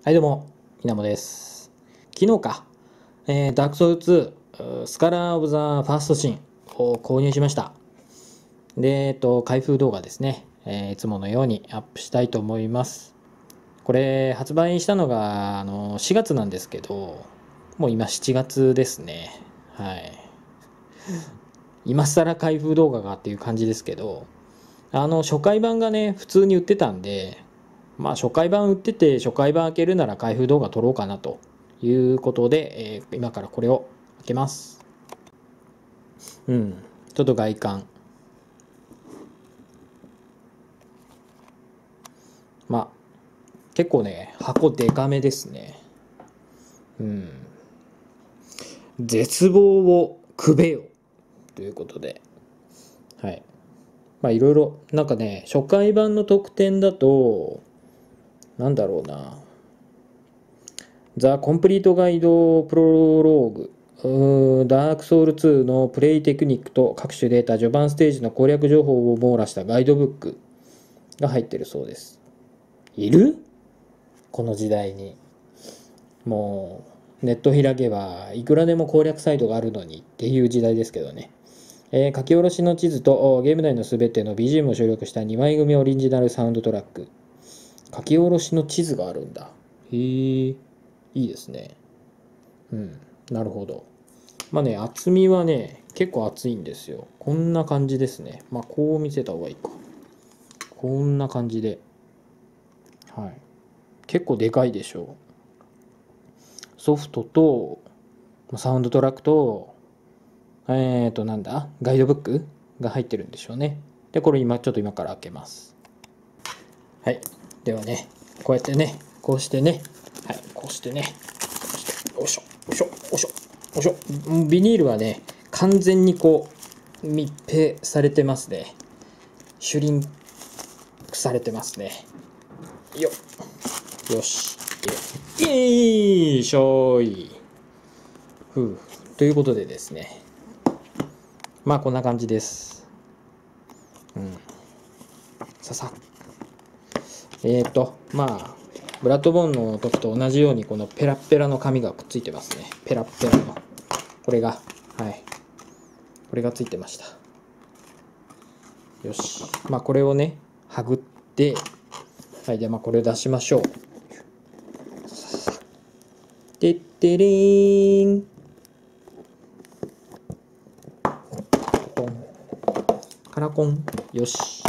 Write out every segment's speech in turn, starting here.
はいどうも、稲もです。昨日か、ダークソウル2、スカラー・オブ・ザ・ファーストシーンを購入しました。で、開封動画ですね、いつものようにアップしたいと思います。これ、発売したのが4月なんですけど、もう今7月ですね。はい。今更開封動画がっていう感じですけど、初回版がね、普通に売ってたんで、まあ初回版売ってて初回版開けるなら開封動画撮ろうかなということで、今からこれを開けます。ちょっと外観。まあ結構ね、箱デカめですね。絶望をくべよということで。はい。まあいろいろ、なんかね、初回版の特典だと、なんだろうな。ザ・コンプリートガイドプロローグダークソウル2のプレイテクニックと各種データ、序盤ステージの攻略情報を網羅したガイドブックが入ってるそうです。いる？この時代に。もう、ネット開けばいくらでも攻略サイトがあるのにっていう時代ですけどね。書き下ろしの地図とゲーム内のすべての BGM を収録した2枚組オリジナルサウンドトラック。書き下ろしの地図があるんだ。へえ、いいですね。なるほど。まあね、厚みはね、結構厚いんですよ。こんな感じですね。まあ、こう見せた方がいいか。こんな感じで。はい。結構でかいでしょう。ソフトと、サウンドトラックと、なんだガイドブックが入ってるんでしょうね。で、これちょっと今から開けます。はい。ではね、こうやってね、こうしてね、はい、こうしてね、よいしょ、よいしょ、よいしょ、よいしょ。ビニールはね、完全にこう、密閉されてますね。シュリンクされてますね。よし。よいしょい。ということでですね。まあこんな感じです。まあ、ブラッドボーンの時と同じようにこのペラッペラの紙がくっついてますね。ペラッペラの。これが、はい。これがついてました。よし。まあこれをね、はぐって、はい、でまあこれを出しましょう。てってれーん。カラコン。よし。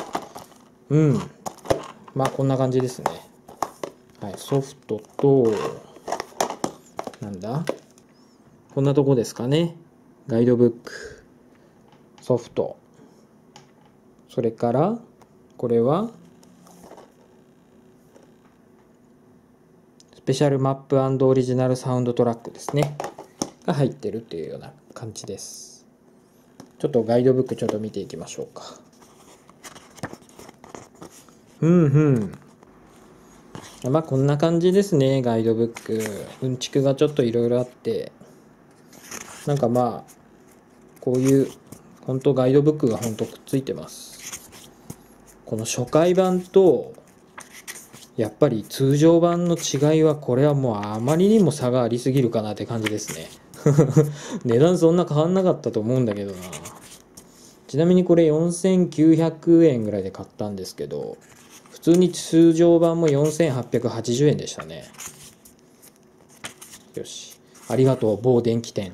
まあこんな感じですね。はい、ソフトと、なんだこんなとこですかね。ガイドブック、ソフト。それから、これは、スペシャルマップ&オリジナルサウンドトラックですね。が入ってるっていうような感じです。ちょっとガイドブックちょっと見ていきましょうか。まあこんな感じですね、ガイドブック。うんちくがちょっといろいろあって、なんかまあ、こういう、本当ガイドブックが本当くっついてます。この初回版と、やっぱり通常版の違いは、これはもうあまりにも差がありすぎるかなって感じですね。値段そんな変わんなかったと思うんだけどな。ちなみにこれ4900円ぐらいで買ったんですけど、普通に通常版も4880円でしたね。よし。ありがとう、某電気店。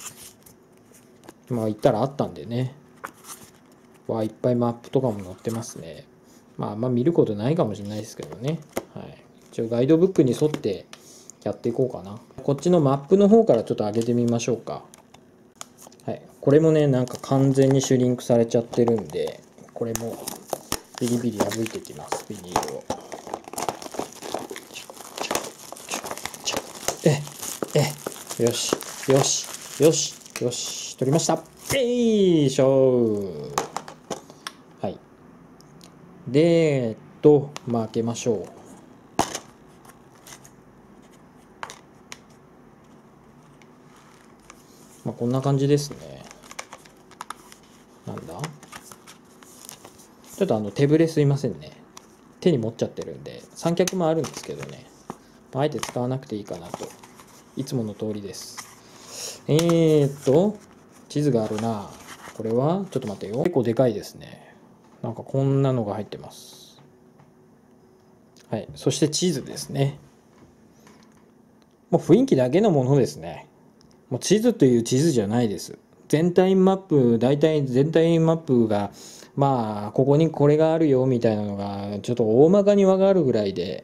まあ行ったらあったんでね。いっぱいマップとかも載ってますね。まああんま見ることないかもしれないですけどね。はい。一応ガイドブックに沿ってやっていこうかな。こっちのマップの方からちょっと上げてみましょうか。はい。これもね、なんか完全にシュリンクされちゃってるんで、これもビリビリ破いていきます、ビニールを。よし、よし、よし、よし、取りました。よいしょ。はい。で、まあ、開けましょう。まあ、こんな感じですね。なんだちょっと手ぶれすいませんね。手に持っちゃってるんで、三脚もあるんですけどね。 あえて使わなくていいかなと。いつもの通りです。地図があるな。これはちょっと待ってよ。結構でかいですね。なんかこんなのが入ってます。はい。そして地図ですね。もう雰囲気だけのものですね。もう地図という地図じゃないです。全体マップ、大体全体マップが、まあ、ここにこれがあるよみたいなのが、ちょっと大まかにわかるぐらいで、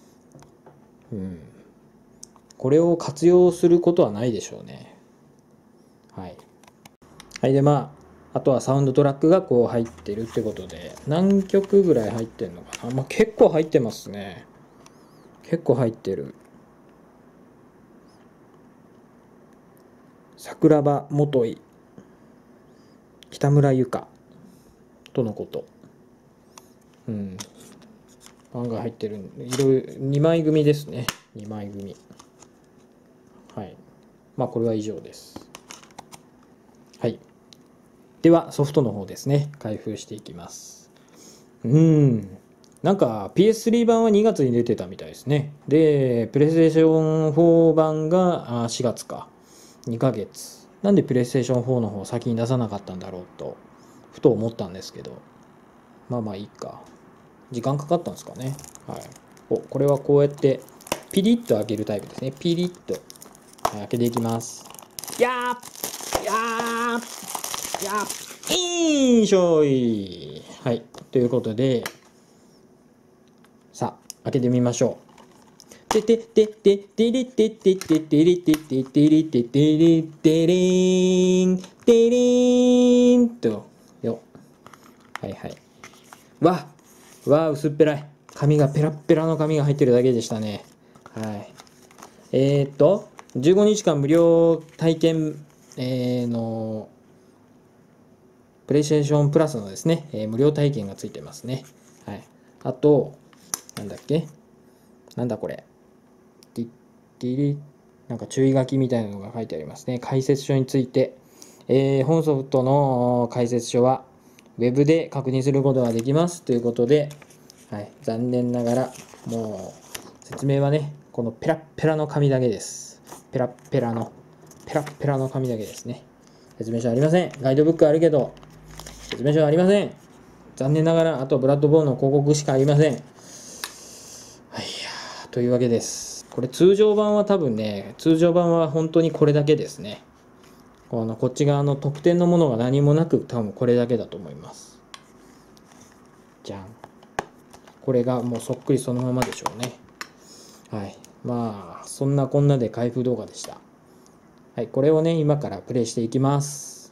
これを活用することはないでしょうね。はい。はい、で、あとはサウンドトラックがこう入ってるってことで、何曲ぐらい入ってんのかな。結構入ってますね。結構入ってる。桜庭元井、北村由香とのこと。案が入ってる。2枚組ですね。2枚組。はい。これは以上です。はい。では、ソフトの方ですね。開封していきます。なんか PS3 版は2月に出てたみたいですね。で、PlayStation 4版が4月か。2ヶ月。なんで PlayStation 4の方先に出さなかったんだろうと、ふと思ったんですけど。いいか。時間かかったんですかね。はい。これはこうやってピリッと開けるタイプですね。ピリッと、開けていきます。やーやーやーいーしょい。はい。ということで、さあ、開けてみましょう。てててててれててててれてててれててれてれーんてれーんとよ。はいはい。薄っぺらい。紙がペラッペラの紙が入ってるだけでしたね。はい。15日間無料体験、の、プレイステーションプラスのですね、無料体験がついてますね。はい。あと、なんだっけなんだこれ。なんか注意書きみたいなのが書いてありますね。解説書について。本ソフトの解説書は、ウェブで確認することができます。ということで、はい。残念ながら、もう、説明はね、このペラッペラの紙だけです。ペラッペラの紙だけですね。説明書ありません。ガイドブックあるけど、説明書ありません。残念ながら、あとブラッドボーンの広告しかありません。はいや、というわけです。これ通常版は本当にこれだけですね。こっち側の特典のものが何もなく、多分これだけだと思います。じゃん。これがもうそっくりそのままでしょうね。はい。そんなこんなで開封動画でした。はい。これをね、今からプレイしていきます。